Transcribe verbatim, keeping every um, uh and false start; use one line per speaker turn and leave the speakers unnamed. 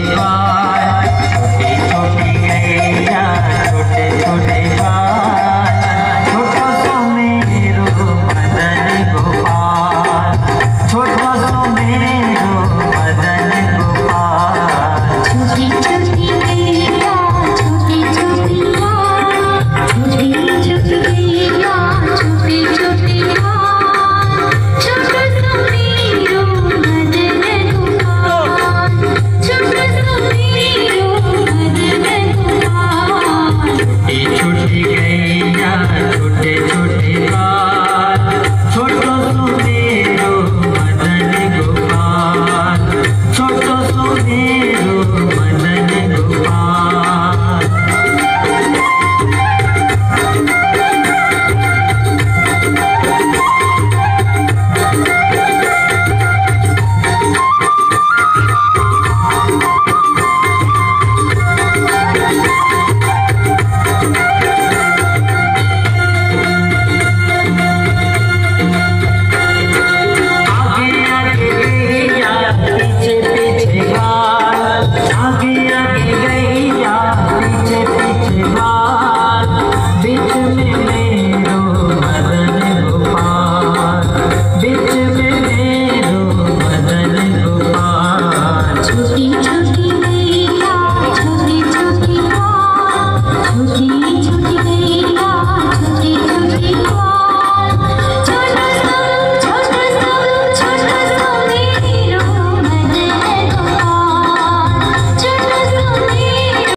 बाल, छोटी छोटी गैया छोटे छोटे बाल, छोटो सो मेरो मदन गोपाल, छोटो सो मेरो मदन गोपाल।
छोटी छोटी गैया छोटी छोटी बाल, छोटी छोटी गैया छोटी छोटी बाल, छोटो सो मेरो मदन गोपाल, छोटो सो मेरो मदन गोपाल।
छोटी छोटी गैया छोटे छोटे बाल, छोटो सो मेरो मदन गोपाल, छोटो सो मेरो